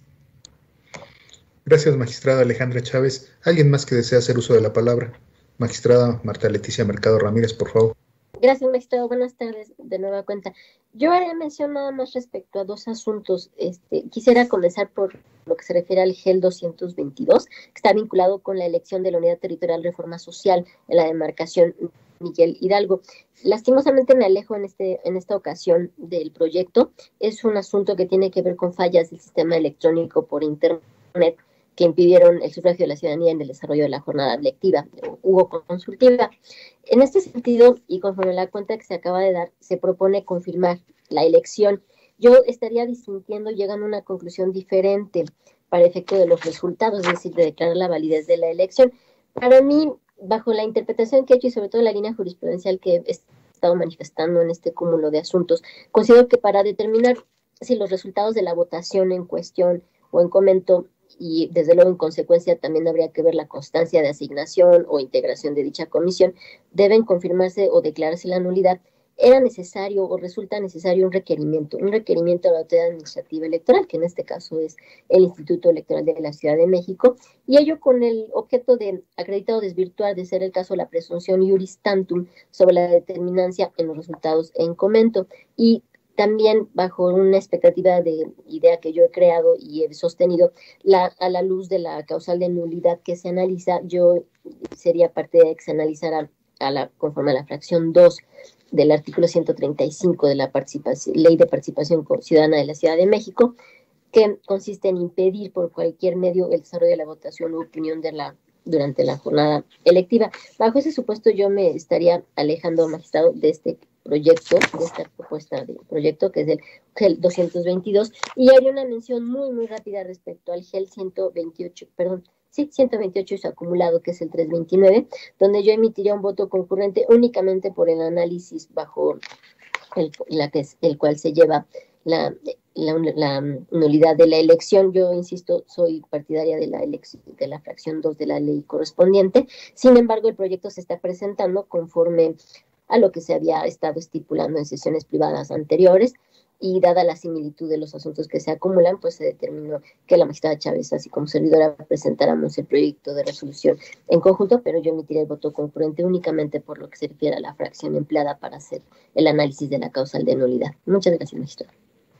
Gracias, magistrada Alejandra Chávez. ¿Alguien más que desea hacer uso de la palabra? Magistrada Marta Leticia Mercado Ramírez, por favor. Gracias, magistrado. Buenas tardes, de nueva cuenta. Yo haré mención nada más respecto a dos asuntos. Quisiera comenzar por lo que se refiere al GEL 222, que está vinculado con la elección de la Unidad Territorial Reforma Social en la demarcación Miguel Hidalgo. Lastimosamente me alejo en esta ocasión del proyecto. Es un asunto que tiene que ver con fallas del sistema electrónico por internet que impidieron el sufragio de la ciudadanía en el desarrollo de la jornada lectiva o consultiva. En este sentido, y conforme a la cuenta que se acaba de dar, se propone confirmar la elección. Yo estaría disintiendo, llegando a una conclusión diferente para efecto de los resultados, es decir, de declarar la validez de la elección. Para mí, bajo la interpretación que he hecho y sobre todo la línea jurisprudencial que he estado manifestando en este cúmulo de asuntos, considero que para determinar si los resultados de la votación en cuestión o en comento, y desde luego en consecuencia también habría que ver la constancia de asignación o integración de dicha comisión, deben confirmarse o declararse la nulidad, era necesario o resulta necesario un requerimiento a la autoridad administrativa electoral, que en este caso es el Instituto Electoral de la Ciudad de México, y ello con el objeto de acreditar o desvirtuar, de ser el caso, la presunción iuris tantum sobre la determinancia en los resultados en comento, y también bajo una expectativa de idea que yo he creado y he sostenido, a la luz de la causal de nulidad que se analiza, yo sería partidaria de que se analizara conforme a la fracción 2 del artículo 135 de la Ley de Participación Ciudadana de la Ciudad de México, que consiste en impedir por cualquier medio el desarrollo de la votación u opinión durante la jornada electiva. Bajo ese supuesto yo me estaría alejando, magistrado, de este proyecto, de esta propuesta de proyecto, que es el GEL 222, y haría una mención muy, muy rápida respecto al GEL 128 y su acumulado, que es el 329, donde yo emitiría un voto concurrente únicamente por el análisis bajo el cual se lleva la nulidad de la elección. Yo insisto, soy partidaria de la fracción 2 de la ley correspondiente. Sin embargo, el proyecto se está presentando conforme a lo que se había estado estipulando en sesiones privadas anteriores, y dada la similitud de los asuntos que se acumulan, pues se determinó que la magistrada Chávez, así como servidora, presentáramos el proyecto de resolución en conjunto, pero yo emitiré el voto concurrente únicamente por lo que se refiere a la fracción empleada para hacer el análisis de la causal de nulidad. Muchas gracias, magistrada.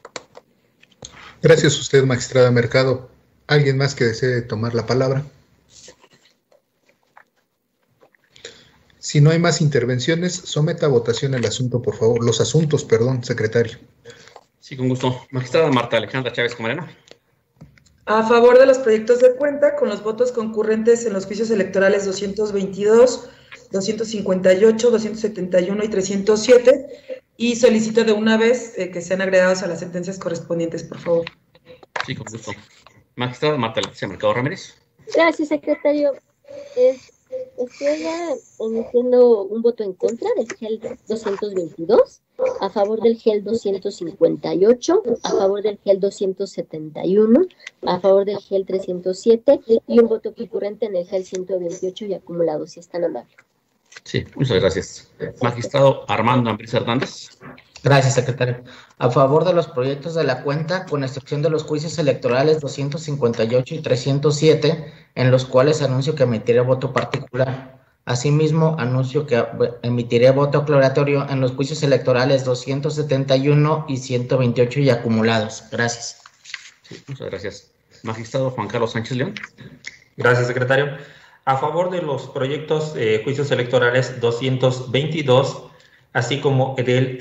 Gracias a usted, magistrada Mercado. ¿Alguien más que desee tomar la palabra? Si no hay más intervenciones, someta a votación el asunto, por favor. Los asuntos, perdón, secretario. Sí, con gusto. Magistrada Marta Alejandra Chávez Camarena. A favor de los proyectos de cuenta, con los votos concurrentes en los juicios electorales 222, 258, 271 y 307, y solicito de una vez que sean agregados a las sentencias correspondientes, por favor. Sí, con gusto. Magistrada Marta Leticia Mercado Ramírez. Gracias, secretario. Estoy emitiendo un voto en contra del GEL 222, a favor del GEL 258, a favor del GEL 271, a favor del GEL 307 y un voto concurrente en el GEL 128 y acumulado, si es tan amable. Sí, muchas gracias. Magistrado Armando Ambriz Hernández. Gracias, secretario. A favor de los proyectos de la cuenta, con excepción de los juicios electorales 258 y 307, en los cuales anuncio que emitiré voto particular. Asimismo, anuncio que emitiré voto aclaratorio en los juicios electorales 271 y 128 y acumulados. Gracias. Sí, muchas gracias. Magistrado Juan Carlos Sánchez León. Gracias, secretario. A favor de los proyectos juicios electorales 222, así como del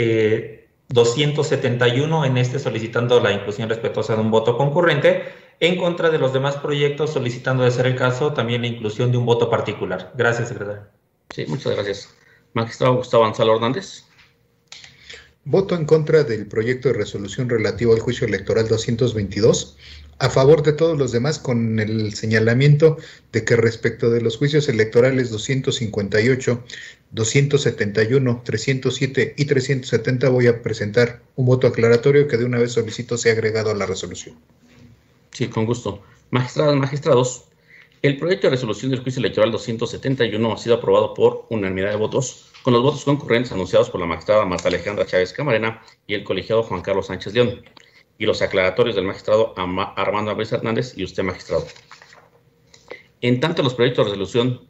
271, en este solicitando la inclusión respetuosa de un voto concurrente, en contra de los demás proyectos solicitando, de ser el caso, también la inclusión de un voto particular. Gracias, secretario. Sí, muchas gracias. Magistrado Gustavo Gonzalo Hernández. Voto en contra del proyecto de resolución relativo al juicio electoral 222, a favor de todos los demás, con el señalamiento de que respecto de los juicios electorales 258, 271, 307 y 370 voy a presentar un voto aclaratorio que de una vez solicito sea agregado a la resolución. Sí, con gusto. Magistradas, magistrados, el proyecto de resolución del juicio electoral 271 ha sido aprobado por unanimidad de votos, con los votos concurrentes anunciados por la magistrada Marta Alejandra Chávez Camarena y el colegiado Juan Carlos Sánchez León, y los aclaratorios del magistrado Armando Ambriz Hernández y usted, magistrado. En tanto, los proyectos de resolución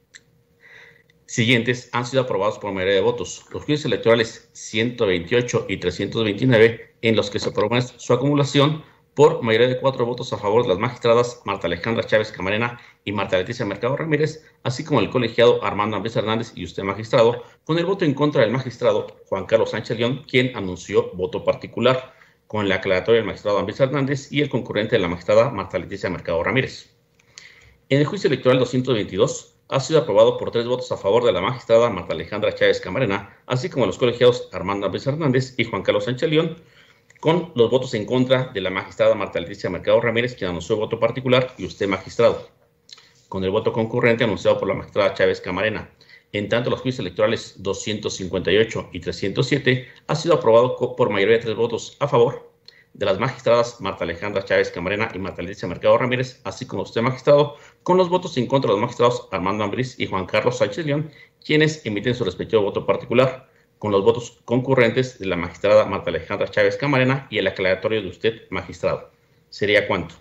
siguientes han sido aprobados por mayoría de votos. Los juicios electorales 128 y 329, en los que se propone su acumulación por mayoría de 4 votos a favor de las magistradas Marta Alejandra Chávez Camarena y Marta Leticia Mercado Ramírez, así como el colegiado Armando Ambriz Hernández y usted, magistrado, con el voto en contra del magistrado Juan Carlos Sánchez León, quien anunció voto particular, con la aclaratoria del magistrado Ambriz Hernández y el concurrente de la magistrada Marta Leticia Mercado Ramírez. En el juicio electoral 222 ha sido aprobado por 3 votos a favor de la magistrada Marta Alejandra Chávez Camarena, así como los colegiados Armando Ambriz Hernández y Juan Carlos Sánchez León, con los votos en contra de la magistrada Marta Leticia Mercado Ramírez, quien anunció voto particular, y usted, magistrado, con el voto concurrente anunciado por la magistrada Chávez Camarena. En tanto, los juicios electorales 258 y 307 ha sido aprobado por mayoría de 3 votos a favor de las magistradas Marta Alejandra Chávez Camarena y Marta Leticia Mercado Ramírez, así como usted, magistrado, con los votos en contra de los magistrados Armando Ambriz y Juan Carlos Sánchez León, quienes emiten su respectivo voto particular, con los votos concurrentes de la magistrada Marta Alejandra Chávez Camarena y el aclaratorio de usted, magistrado. ¿Sería cuánto?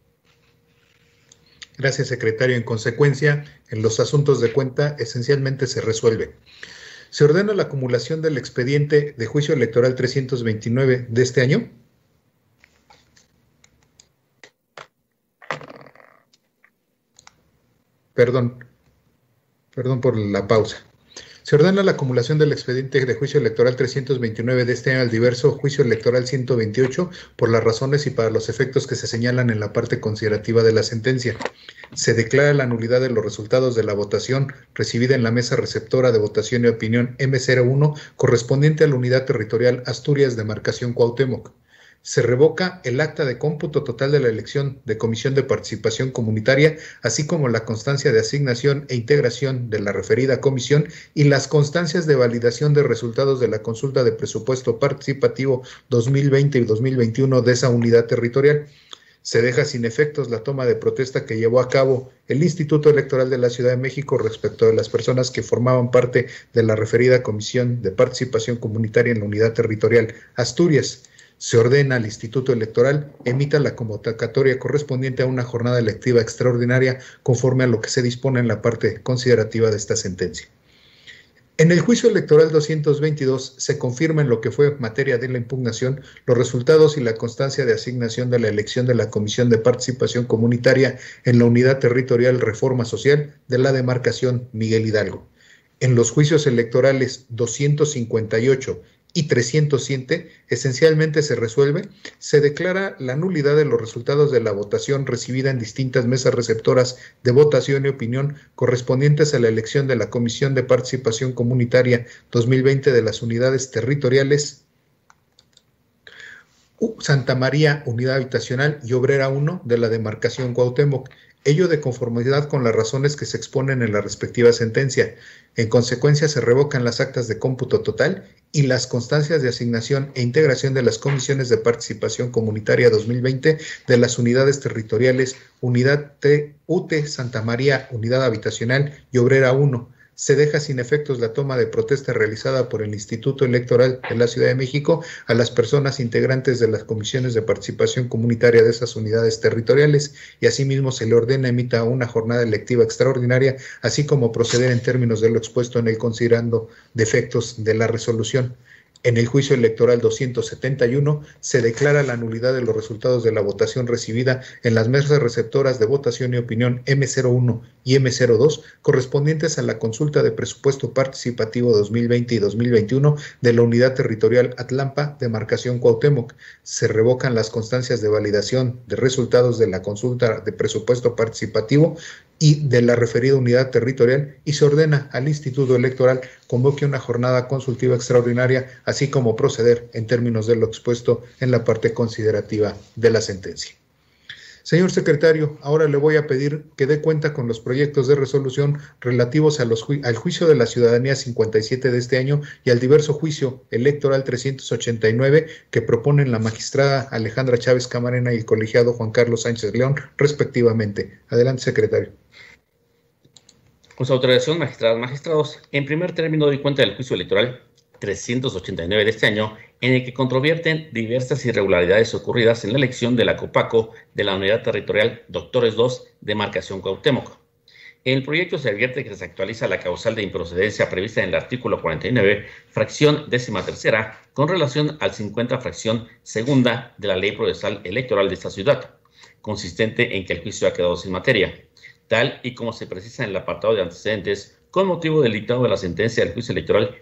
Gracias, secretario. En consecuencia, en los asuntos de cuenta esencialmente se resuelve. Se ordena la acumulación del expediente de juicio electoral 329 de este año. Perdón por la pausa. Se ordena la acumulación del expediente de juicio electoral 329 de este año al diverso juicio electoral 128 por las razones y para los efectos que se señalan en la parte considerativa de la sentencia. Se declara la nulidad de los resultados de la votación recibida en la mesa receptora de votación y opinión M01 correspondiente a la unidad territorial Asturias, demarcación Cuauhtémoc. Se revoca el acta de cómputo total de la elección de Comisión de Participación Comunitaria, así como la constancia de asignación e integración de la referida comisión y las constancias de validación de resultados de la consulta de presupuesto participativo 2020 y 2021 de esa unidad territorial. Se deja sin efectos la toma de protesta que llevó a cabo el Instituto Electoral de la Ciudad de México respecto de las personas que formaban parte de la referida Comisión de Participación Comunitaria en la unidad territorial Asturias. Se ordena al Instituto Electoral emita la convocatoria correspondiente a una jornada electiva extraordinaria conforme a lo que se dispone en la parte considerativa de esta sentencia. En el juicio electoral 222 se confirma en lo que fue materia de la impugnación los resultados y la constancia de asignación de la elección de la Comisión de Participación Comunitaria en la unidad territorial Reforma Social de la demarcación Miguel Hidalgo. En los juicios electorales 258 y 307, esencialmente se declara la nulidad de los resultados de la votación recibida en distintas mesas receptoras de votación y opinión correspondientes a la elección de la Comisión de Participación Comunitaria 2020 de las unidades territoriales Santa María, Unidad Habitacional y Obrera 1 de la demarcación Cuauhtémoc, ello de conformidad con las razones que se exponen en la respectiva sentencia. En consecuencia, se revocan las actas de cómputo total y las constancias de asignación e integración de las comisiones de participación comunitaria 2020 de las unidades territoriales Unidad UT Santa María, Unidad Habitacional y Obrera 1. Se deja sin efectos la toma de protesta realizada por el Instituto Electoral de la Ciudad de México a las personas integrantes de las comisiones de participación comunitaria de esas unidades territoriales y asimismo se le ordena emita una jornada electiva extraordinaria, así como proceder en términos de lo expuesto en el considerando defectos de la resolución. En el juicio electoral 271 se declara la nulidad de los resultados de la votación recibida en las mesas receptoras de votación y opinión M01 y M02 correspondientes a la consulta de presupuesto participativo 2020 y 2021 de la unidad territorial Atlampa, demarcación Cuauhtémoc. Se revocan las constancias de validación de resultados de la consulta de presupuesto participativo y de la referida unidad territorial y se ordena al Instituto Electoral convoque una jornada consultiva extraordinaria, así como proceder en términos de lo expuesto en la parte considerativa de la sentencia. Señor secretario, ahora le voy a pedir que dé cuenta con los proyectos de resolución relativos al juicio de la ciudadanía 57 de este año y al diverso juicio electoral 389 que proponen la magistrada Alejandra Chávez Camarena y el colegiado Juan Carlos Sánchez León, respectivamente. Adelante, secretario. Con su autorización, magistradas, magistrados, en primer término doy cuenta del juicio electoral 389 de este año, en el que controvierten diversas irregularidades ocurridas en la elección de la COPACO de la Unidad Territorial Doctores 2, demarcación Cuauhtémoc. En el proyecto se advierte que se actualiza la causal de improcedencia prevista en el artículo 49, fracción 13ª, con relación al 50, fracción 2ª de la Ley Procesal Electoral de esta ciudad, consistente en que el juicio ha quedado sin materia, tal y como se precisa en el apartado de antecedentes con motivo del dictado de la sentencia del juicio electoral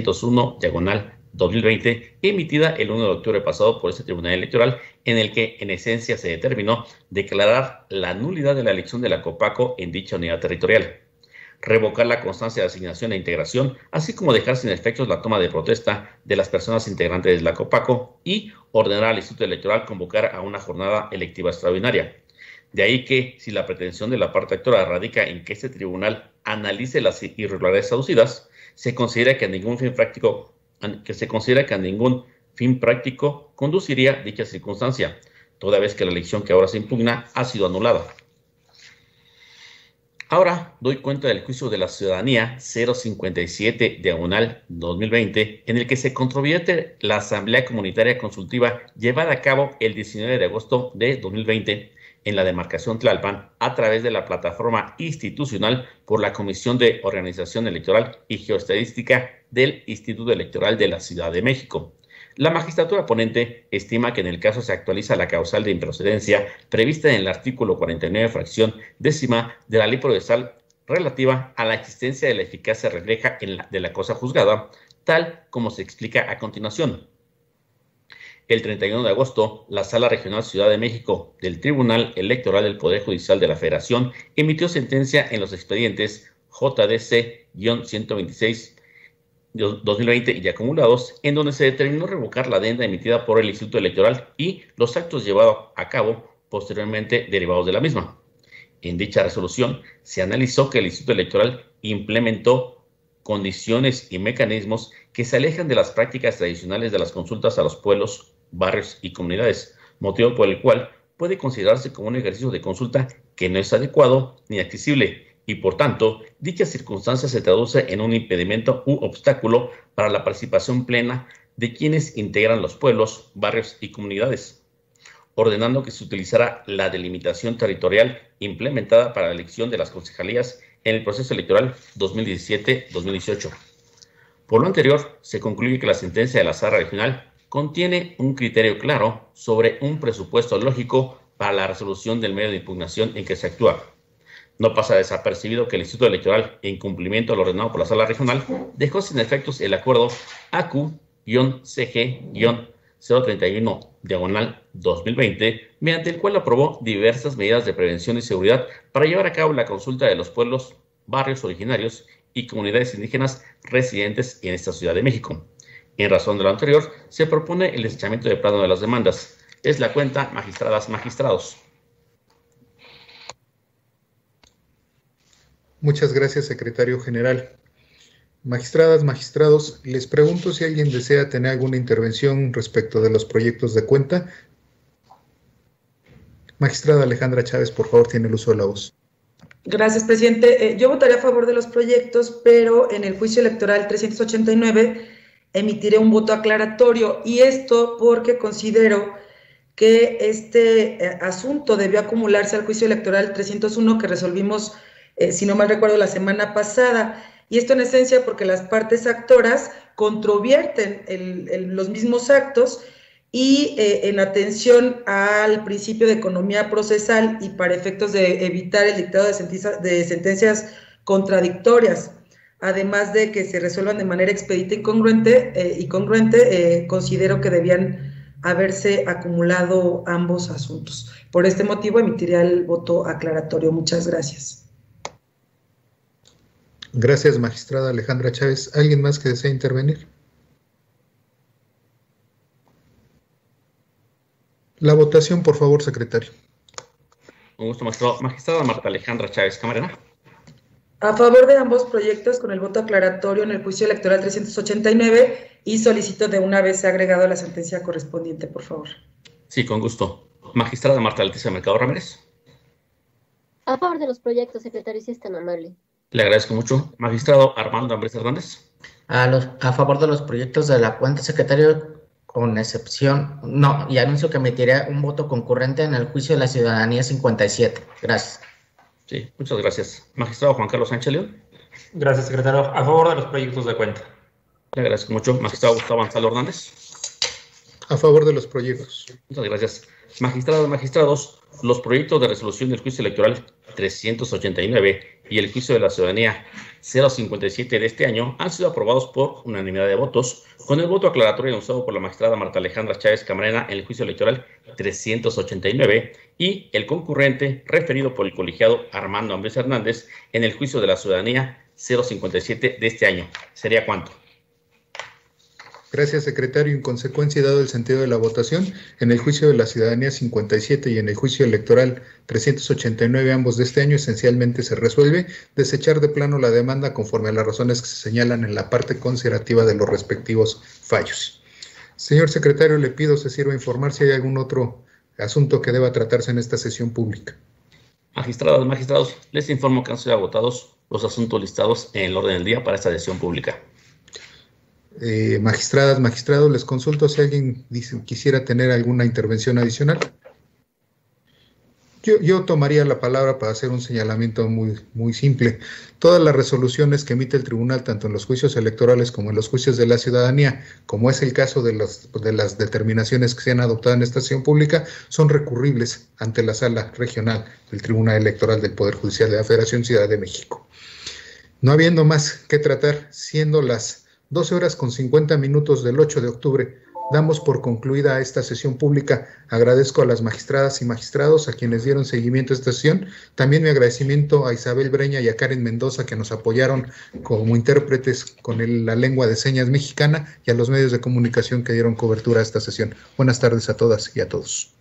301/2020, emitida el 1 de octubre pasado por este Tribunal Electoral, en el que en esencia se determinó declarar la nulidad de la elección de la COPACO en dicha unidad territorial, revocar la constancia de asignación e integración, así como dejar sin efectos la toma de protesta de las personas integrantes de la COPACO y ordenar al Instituto Electoral convocar a una jornada electiva extraordinaria. De ahí que, si la pretensión de la parte actora radica en que este tribunal analice las irregularidades aducidas, se considera que a ningún fin práctico conduciría dicha circunstancia, toda vez que la elección que ahora se impugna ha sido anulada. Ahora doy cuenta del juicio de la ciudadanía 057/2020, en el que se controvierte la Asamblea Comunitaria Consultiva llevada a cabo el 19 de agosto de 2020 en la demarcación Tlalpan a través de la plataforma institucional por la Comisión de Organización Electoral y Geoestadística del Instituto Electoral de la Ciudad de México. La magistratura ponente estima que en el caso se actualiza la causal de improcedencia prevista en el artículo 49, fracción 10ª de la Ley Procesal relativa a la existencia de la eficacia refleja de la cosa juzgada, tal como se explica a continuación. El 31 de agosto, la Sala Regional Ciudad de México del Tribunal Electoral del Poder Judicial de la Federación emitió sentencia en los expedientes JDC-126/2020 y acumulados, en donde se determinó revocar la adenda emitida por el Instituto Electoral y los actos llevados a cabo posteriormente derivados de la misma. En dicha resolución se analizó que el Instituto Electoral implementó condiciones y mecanismos que se alejan de las prácticas tradicionales de las consultas a los pueblos, barrios y comunidades, motivo por el cual puede considerarse como un ejercicio de consulta que no es adecuado ni accesible y, por tanto, dicha circunstancia se traduce en un impedimento u obstáculo para la participación plena de quienes integran los pueblos, barrios y comunidades, ordenando que se utilizara la delimitación territorial implementada para la elección de las concejalías en el proceso electoral 2017-2018. Por lo anterior, se concluye que la sentencia de la Sala Regional contiene un criterio claro sobre un presupuesto lógico para la resolución del medio de impugnación en que se actúa. No pasa desapercibido que el Instituto Electoral, en cumplimiento a lo ordenado por la Sala Regional, dejó sin efectos el acuerdo AQ-CG-031/2020, mediante el cual aprobó diversas medidas de prevención y seguridad para llevar a cabo la consulta de los pueblos, barrios originarios y comunidades indígenas residentes en esta Ciudad de México. En razón de lo anterior, se propone el desechamiento de plano de las demandas. Es la cuenta, magistradas, magistrados. Muchas gracias, secretario general. Magistradas, magistrados, les pregunto si alguien desea tener alguna intervención respecto de los proyectos de cuenta. Magistrada Alejandra Chávez, por favor, tiene el uso de la voz. Gracias, presidente. Yo votaré a favor de los proyectos, pero en el juicio electoral 389 emitiré un voto aclaratorio, y esto porque considero que este asunto debió acumularse al juicio electoral 301 que resolvimos, si no mal recuerdo, la semana pasada, y esto en esencia porque las partes actoras controvierten los mismos actos, y en atención al principio de economía procesal y para efectos de evitar el dictado de sentencias contradictorias, además de que se resuelvan de manera expedita y congruente, considero que debían haberse acumulado ambos asuntos. Por este motivo emitiré el voto aclaratorio. Muchas gracias. Gracias, magistrada Alejandra Chávez. ¿Alguien más que desea intervenir? La votación, por favor, secretario. Un gusto, magistrado. Magistrada Marta Alejandra Chávez Camarena. A favor de ambos proyectos con el voto aclaratorio en el juicio electoral 389, y solicito de una vez agregado la sentencia correspondiente, por favor. Sí, con gusto. Magistrada Marta Leticia Mercado Ramírez. A favor de los proyectos, secretario, si es tan amable. Le agradezco mucho. Magistrado Armando Ambrés Hernández. A favor de los proyectos de la cuenta, secretario, con excepción, no, y anuncio que emitiré un voto concurrente en el juicio de la ciudadanía 57. Gracias. Sí, muchas gracias. Magistrado Juan Carlos Sánchez León. Gracias, secretario. A favor de los proyectos de cuenta. Le agradezco mucho. Magistrado Gustavo Gonzalo Hernández. A favor de los proyectos. Muchas gracias. Magistrados, magistrados, los proyectos de resolución del juicio electoral 389 y el juicio de la ciudadanía 057 de este año han sido aprobados por unanimidad de votos, con el voto aclaratorio anunciado por la magistrada Marta Alejandra Chávez Camarena en el juicio electoral 389 y el concurrente referido por el colegiado Armando Ambrés Hernández en el juicio de la ciudadanía 057 de este año. ¿Sería cuánto? Gracias, secretario. En consecuencia, dado el sentido de la votación, en el juicio de la ciudadanía 57 y en el juicio electoral 389, ambos de este año, esencialmente se resuelve desechar de plano la demanda conforme a las razones que se señalan en la parte considerativa de los respectivos fallos. Señor secretario, le pido se sirva a informar si hay algún otro asunto que deba tratarse en esta sesión pública. Magistrados, magistrados, les informo que han sido agotados los asuntos listados en el orden del día para esta sesión pública. Magistradas, magistrados, les consulto si alguien quisiera tener alguna intervención adicional. Yo tomaría la palabra para hacer un señalamiento muy simple. Todas las resoluciones que emite el tribunal, tanto en los juicios electorales como en los juicios de la ciudadanía, como es el caso de las determinaciones que se han adoptado en esta sesión pública, son recurribles ante la Sala Regional del Tribunal Electoral del Poder Judicial de la Federación Ciudad de México. No habiendo más que tratar, siendo las 12:50 del 8 de octubre, damos por concluida esta sesión pública. Agradezco a las magistradas y magistrados a quienes dieron seguimiento a esta sesión. También mi agradecimiento a Isabel Breña y a Karen Mendoza, que nos apoyaron como intérpretes con la lengua de señas mexicana, y a los medios de comunicación que dieron cobertura a esta sesión. Buenas tardes a todas y a todos.